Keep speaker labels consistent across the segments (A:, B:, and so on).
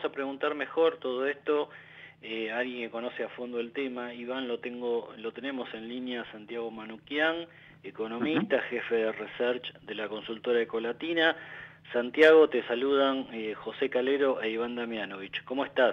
A: a preguntar mejor todo esto a alguien que conoce a fondo el tema. Iván, lo tenemos en línea, Santiago Manuquian, economista, jefe de research de la consultora Ecolatina. Santiago, te saludan José Calero e Iván Damianovich. ¿Cómo estás?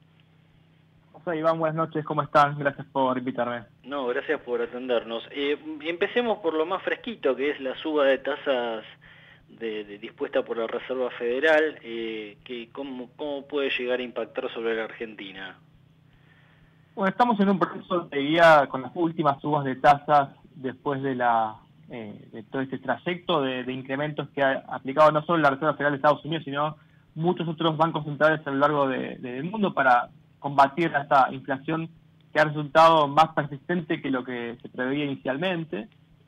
B: José, Iván, buenas noches, ¿cómo están? Gracias por invitarme.
A: No, gracias por atendernos. Empecemos por lo más fresquito, que es la suba de tasas dispuesta por la Reserva Federal. ¿Cómo puede llegar a impactar sobre la Argentina?
B: Bueno, estamos en un proceso de guía con las últimas subas de tasas después de todo este trayecto de incrementos que ha aplicado no solo la Reserva Federal de Estados Unidos, sino muchos otros bancos centrales a lo largo del mundo para combatir esta inflación que ha resultado más persistente que lo que se preveía inicialmente.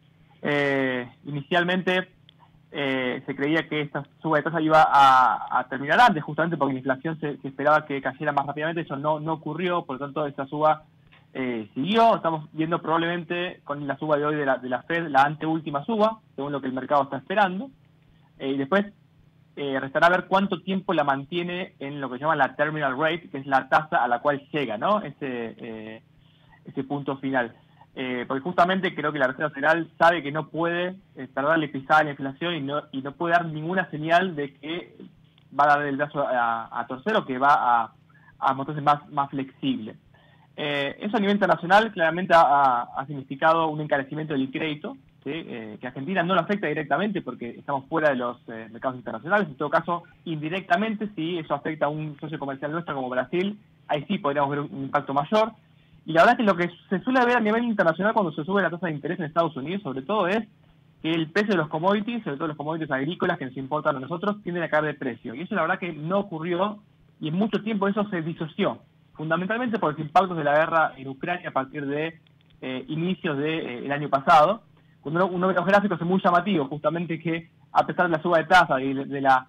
B: Inicialmente se creía que esta suba de tasa iba a terminar antes, justamente porque la inflación se esperaba que cayera más rápidamente. Eso no ocurrió, por lo tanto esta suba siguió. Estamos viendo probablemente con la suba de hoy de la Fed la anteúltima suba, según lo que el mercado está esperando. Y después restará ver cuánto tiempo la mantiene en lo que se llama la terminal rate, que es la tasa a la cual llega, ¿no? Ese punto final. Porque justamente creo que la Reserva Federal sabe que no puede darle pisada a la inflación y no puede dar ninguna señal de que va a dar el brazo a torcer o que va a mostrarse más flexible. Eso a nivel internacional claramente ha significado un encarecimiento del crédito, ¿sí? Que a Argentina no lo afecta directamente porque estamos fuera de los mercados internacionales. En todo caso, indirectamente, si eso afecta a un socio comercial nuestro como Brasil, ahí sí podríamos ver un impacto mayor. Y la verdad es que lo que se suele ver a nivel internacional cuando se sube la tasa de interés en Estados Unidos, sobre todo, es que el precio de los commodities, sobre todo los commodities agrícolas que nos importan a nosotros, tienden a caer de precio. Y eso la verdad que no ocurrió, y en mucho tiempo eso se disoció, fundamentalmente por los impactos de la guerra en Ucrania a partir de inicios del año pasado. Cuando uno ve los gráficos es muy llamativo, justamente que a pesar de la suba de tasa y de la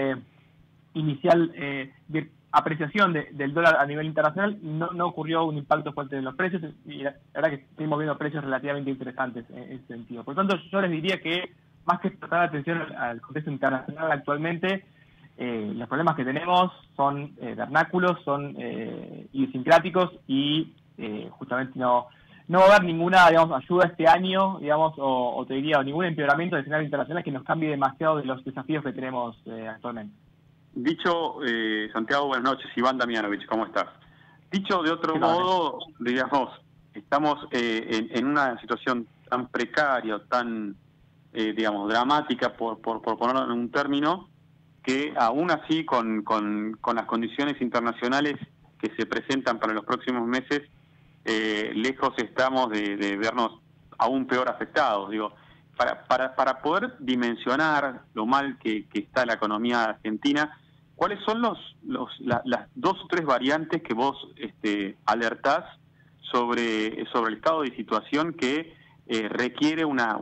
B: inicial apreciación del dólar a nivel internacional, no ocurrió un impacto fuerte en los precios, y la verdad que seguimos viendo precios relativamente interesantes en ese sentido. Por lo tanto, yo les diría que más que prestar atención al contexto internacional actualmente, los problemas que tenemos son vernáculos, son idiosincráticos y justamente no va a haber ninguna, digamos, ayuda este año, digamos, o te diría, ningún empeoramiento del escenario internacional que nos cambie demasiado de los desafíos que tenemos actualmente.
C: Dicho, Santiago, buenas noches, Iván Damianovich, ¿cómo estás? Dicho de otro modo, digamos, estamos en una situación tan precaria, tan, digamos, dramática, por ponerlo en un término, que aún así, con las condiciones internacionales que se presentan para los próximos meses, lejos estamos de vernos aún peor afectados. Digo, para poder dimensionar lo mal que está la economía argentina, ¿cuáles son las dos o tres variantes que vos alertás sobre el estado de situación que requiere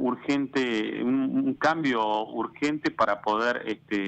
C: un cambio urgente para poder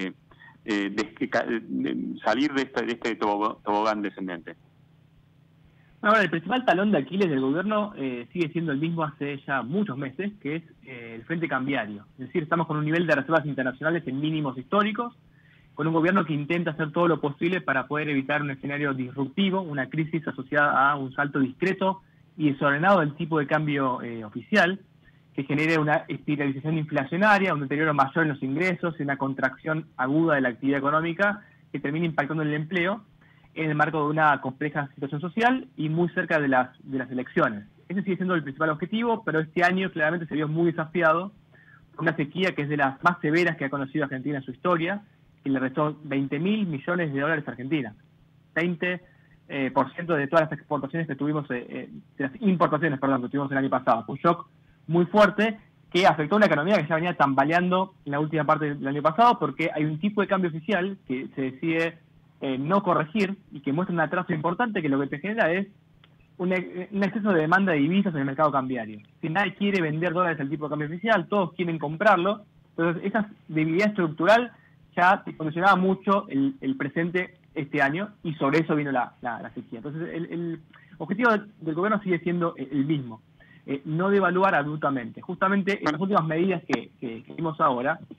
C: salir de este tobogán descendente?
B: Ahora, el principal talón de Aquiles del gobierno sigue siendo el mismo hace ya muchos meses, que es el frente cambiario. Es decir, estamos con un nivel de reservas internacionales en mínimos históricos, con un gobierno que intenta hacer todo lo posible para poder evitar un escenario disruptivo, una crisis asociada a un salto discreto y desordenado del tipo de cambio oficial, que genere una espiralización inflacionaria, un deterioro mayor en los ingresos y una contracción aguda de la actividad económica que termine impactando en el empleo en el marco de una compleja situación social y muy cerca de las elecciones. Ese sigue siendo el principal objetivo, pero este año claramente se vio muy desafiado por una sequía que es de las más severas que ha conocido Argentina en su historia, que le restó 20.000 millones de dólares a Argentina. 20% de todas las exportaciones que tuvimos, de las importaciones, perdón, que tuvimos el año pasado. Fue un shock muy fuerte que afectó a una economía que ya venía tambaleando en la última parte del año pasado, porque hay un tipo de cambio oficial que se decide no corregir y que muestra un atraso importante que lo que te genera es un exceso de demanda de divisas en el mercado cambiario. Si nadie quiere vender dólares al tipo de cambio oficial, todos quieren comprarlo. Entonces esa debilidad estructural ya condicionaba mucho el presente este año, y sobre eso vino la sequía. Entonces el objetivo del gobierno sigue siendo el mismo, no devaluar abruptamente. Justamente en las últimas medidas que vimos ahora,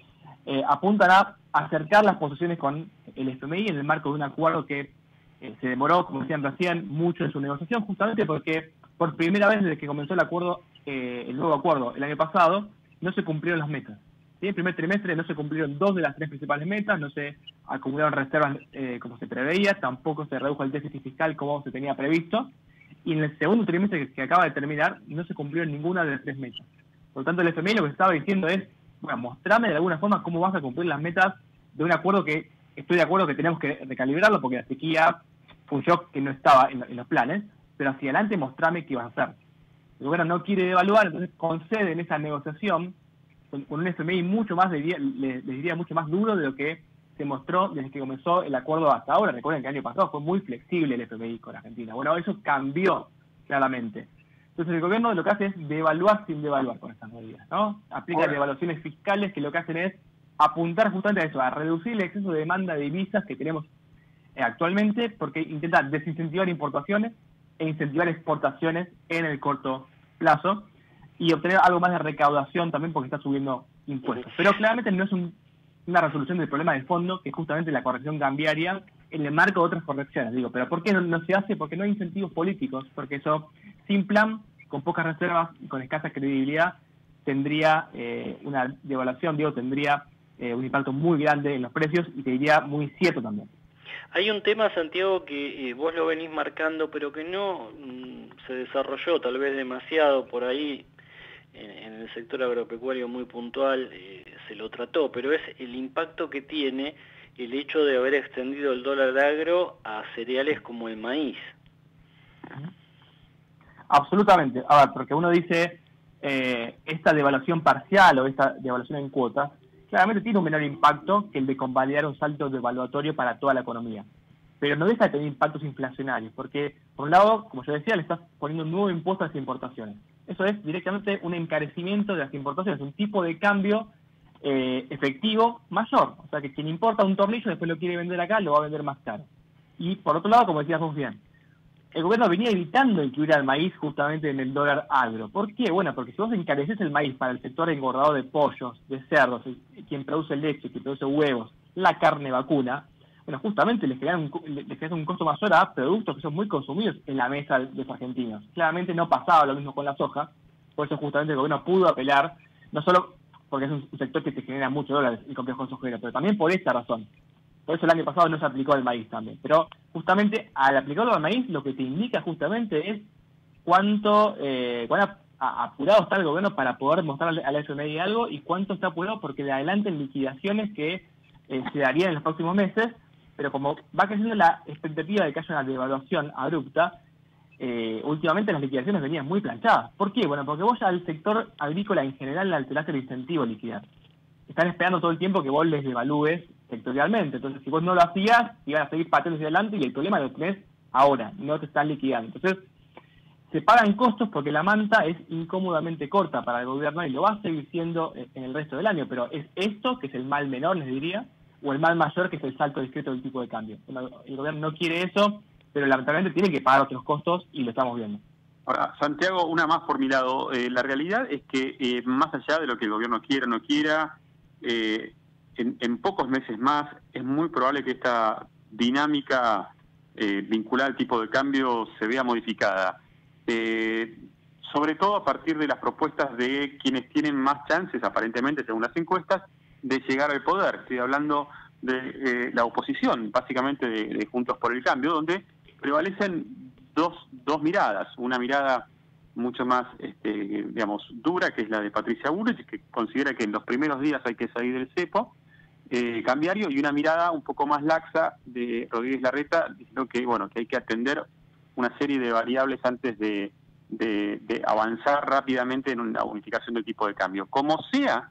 B: apuntan a acercar las posiciones con el FMI en el marco de un acuerdo que se demoró, como decían recién, mucho en su negociación, justamente porque por primera vez desde que comenzó el acuerdo, el nuevo acuerdo el año pasado, no se cumplieron las metas. ¿Sí? En el primer trimestre no se cumplieron 2 de las 3 principales metas, no se acumularon reservas como se preveía, tampoco se redujo el déficit fiscal como se tenía previsto, y en el segundo trimestre que acaba de terminar no se cumplieron ninguna de las 3 metas. Por lo tanto, el FMI lo que estaba diciendo es, bueno, mostrame de alguna forma cómo vas a cumplir las metas de un acuerdo que estoy de acuerdo que tenemos que recalibrarlo porque la sequía fue un shock que no estaba en los planes, pero hacia adelante mostrame qué vas a hacer. El gobierno no quiere devaluar, entonces concede en esa negociación con un FMI mucho más, les diría mucho más duro de lo que se mostró desde que comenzó el acuerdo hasta ahora. Recuerden que el año pasado fue muy flexible el FMI con Argentina. Bueno, eso cambió claramente. Entonces el gobierno lo que hace es devaluar sin devaluar con estas medidas, ¿no? Aplica devaluaciones fiscales que lo que hacen es apuntar justamente a eso, a reducir el exceso de demanda de divisas que tenemos actualmente, porque intenta desincentivar importaciones e incentivar exportaciones en el corto plazo y obtener algo más de recaudación también porque está subiendo impuestos. Pero claramente no es una resolución del problema de fondo, que es justamente la corrección cambiaria en el marco de otras correcciones. Digo, ¿pero por qué no se hace? Porque no hay incentivos políticos, porque eso, sin plan, con pocas reservas y con escasa credibilidad, tendría una devaluación, tendría un impacto muy grande en los precios y te diría muy cierto también.
A: Hay un tema, Santiago, que vos lo venís marcando, pero que no se desarrolló tal vez demasiado por ahí en el sector agropecuario muy puntual, se lo trató, pero es el impacto que tiene el hecho de haber extendido el dólar agro a cereales como el maíz.
B: Absolutamente. A ver, porque uno dice esta devaluación parcial o esta devaluación en cuotas, claramente tiene un menor impacto que el de convalidar un salto devaluatorio para toda la economía. Pero no deja de tener impactos inflacionarios, porque, por un lado, como yo decía, le estás poniendo un nuevo impuesto a las importaciones. Eso es directamente un encarecimiento de las importaciones, un tipo de cambio efectivo mayor. O sea, que quien importa un tornillo después lo quiere vender acá, lo va a vender más caro. Y, por otro lado, como decías vos bien, el gobierno venía evitando incluir al maíz justamente en el dólar agro. ¿Por qué? Bueno, porque si vos encareces el maíz para el sector engordador de pollos, de cerdos, quien produce leche, quien produce huevos, la carne vacuna, bueno, justamente les generas un costo mayor a productos que son muy consumidos en la mesa de los argentinos. Claramente no pasaba lo mismo con la soja, por eso justamente el gobierno pudo apelar, no solo porque es un sector que te genera muchos dólares, el complejo sojero, pero también por esta razón. Por eso el año pasado no se aplicó al maíz también. Pero justamente al aplicarlo al maíz lo que te indica justamente es cuán apurado está el gobierno para poder mostrarle a la FMI algo y cuánto está apurado porque le adelanten liquidaciones que se darían en los próximos meses, pero como va creciendo la expectativa de que haya una devaluación abrupta, últimamente las liquidaciones venían muy planchadas. ¿Por qué? Bueno, porque vos al sector agrícola en general le alteraste el incentivo a liquidar. Están esperando todo el tiempo que vos les devalúes sectorialmente. Entonces, si vos no lo hacías, iban a seguir pateando hacia adelante y el problema lo tenés ahora, no te están liquidando. Entonces, se pagan costos porque la manta es incómodamente corta para el gobierno y lo va a seguir siendo en el resto del año, pero es esto, que es el mal menor, les diría, o el mal mayor, que es el salto discreto del tipo de cambio. El gobierno no quiere eso, pero lamentablemente tiene que pagar otros costos y lo estamos viendo.
C: Ahora, Santiago, una más por mi lado. La realidad es que más allá de lo que el gobierno quiera o no quiera, en pocos meses más es muy probable que esta dinámica vinculada al tipo de cambio se vea modificada. Sobre todo a partir de las propuestas de quienes tienen más chances, aparentemente, según las encuestas, de llegar al poder. Estoy hablando de la oposición, básicamente de Juntos por el Cambio, donde prevalecen dos miradas. Una mirada mucho más, dura, que es la de Patricia Bullrich, que considera que en los primeros días hay que salir del cepo cambiario, y una mirada un poco más laxa de Rodríguez Larreta, diciendo que, que hay que atender una serie de variables antes de avanzar rápidamente en una unificación del tipo de cambio. Como sea,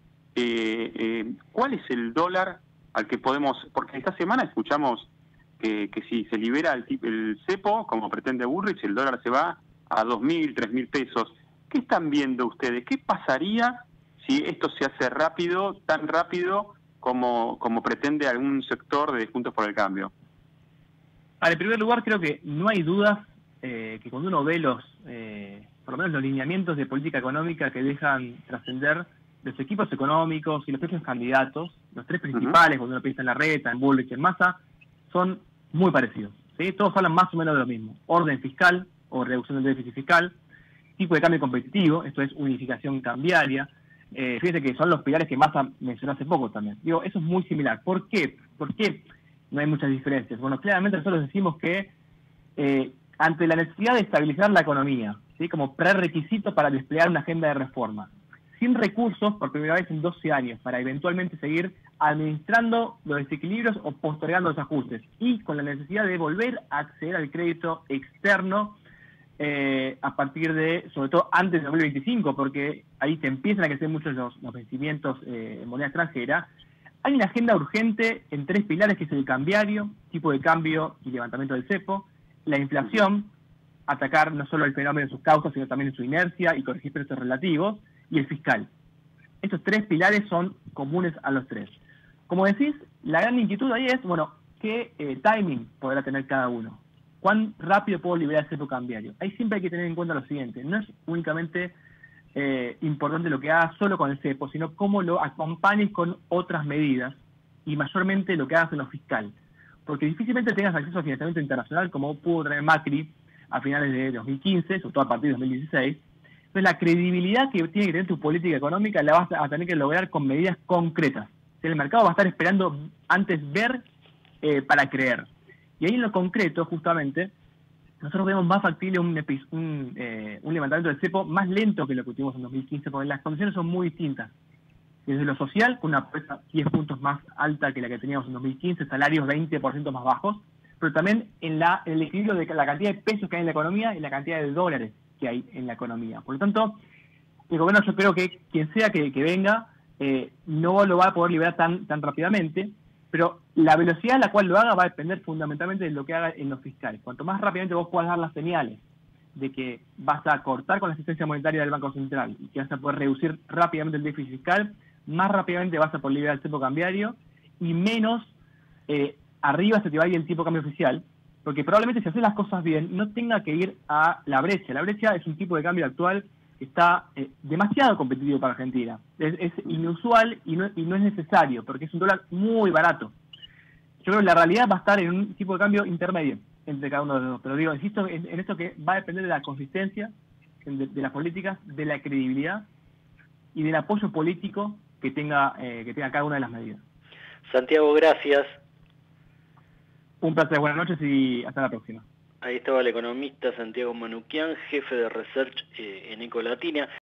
C: ¿cuál es el dólar al que podemos...? Porque esta semana escuchamos que si se libera el cepo, como pretende Bullrich, el dólar se va a 2.000, 3.000 pesos. ¿Qué están viendo ustedes? ¿Qué pasaría si esto se hace rápido, tan rápido como pretende algún sector de Juntos por el Cambio?
B: En primer lugar, creo que no hay dudas que cuando uno ve por lo menos los lineamientos de política económica que dejan trascender los equipos económicos y los propios candidatos, los tres principales, cuando uno piensa en Larreta, en Bullrich y en Massa, son muy parecidos, ¿sí? Todos hablan más o menos de lo mismo. Orden fiscal o reducción del déficit fiscal, tipo de cambio competitivo, esto es unificación cambiaria. Fíjate que son los pilares que Massa mencionó hace poco también. Digo, eso es muy similar. ¿Por qué? ¿Por qué no hay muchas diferencias? Bueno, claramente nosotros decimos que ante la necesidad de estabilizar la economía, ¿sí? Como prerequisito para desplegar una agenda de reforma, sin recursos por primera vez en 12 años, para eventualmente seguir administrando los desequilibrios o postergando los ajustes, y con la necesidad de volver a acceder al crédito externo a partir de, sobre todo antes de 2025, porque ahí te empiezan a crecer muchos los vencimientos en moneda extranjera. Hay una agenda urgente en tres pilares, que es el cambiario, tipo de cambio y levantamiento del cepo, la inflación, atacar no solo el fenómeno en sus causas, sino también en su inercia y corregir precios relativos, y el fiscal. Estos tres pilares son comunes a los tres. Como decís, la gran inquietud ahí es, bueno, ¿qué timing podrá tener cada uno? ¿Cuán rápido puedo liberar el cepo cambiario? Ahí siempre hay que tener en cuenta lo siguiente, no es únicamente importante lo que hagas solo con el cepo, sino cómo lo acompañes con otras medidas, y mayormente lo que hagas en lo fiscal. Porque difícilmente tengas acceso a financiamiento internacional como pudo tener Macri a finales de 2015, sobre todo a partir de 2016. Entonces la credibilidad que tiene que tener tu política económica la vas a tener que lograr con medidas concretas. El mercado va a estar esperando antes ver para creer. Y ahí en lo concreto, justamente, nosotros vemos más factible un levantamiento del cepo más lento que lo que tuvimos en 2015, porque las condiciones son muy distintas. Desde lo social, con una apuesta 10 puntos más alta que la que teníamos en 2015, salarios 20% más bajos, pero también en el equilibrio de la cantidad de pesos que hay en la economía y la cantidad de dólares que hay en la economía. Por lo tanto, el gobierno, yo creo que quien sea que venga, no lo va a poder liberar tan rápidamente, pero la velocidad a la cual lo haga va a depender fundamentalmente de lo que haga en lo fiscal. Cuanto más rápidamente vos puedas dar las señales de que vas a cortar con la asistencia monetaria del Banco Central y que vas a poder reducir rápidamente el déficit fiscal, más rápidamente vas a poder liberar el cepo cambiario, y menos arriba se te va a ir el tipo de cambio oficial, porque probablemente si haces las cosas bien no tenga que ir a la brecha. La brecha es un tipo de cambio actual que está demasiado competitivo para Argentina. Es inusual y no es necesario, porque es un dólar muy barato. Yo creo que la realidad va a estar en un tipo de cambio intermedio entre cada uno de los dos. Pero digo, insisto en esto, que va a depender de la consistencia de las políticas, de la credibilidad y del apoyo político que tenga cada una de las medidas.
A: Santiago, gracias.
B: Un placer, buenas noches y hasta la próxima.
A: Ahí estaba el economista Santiago Manuquian, jefe de Research en Ecolatina.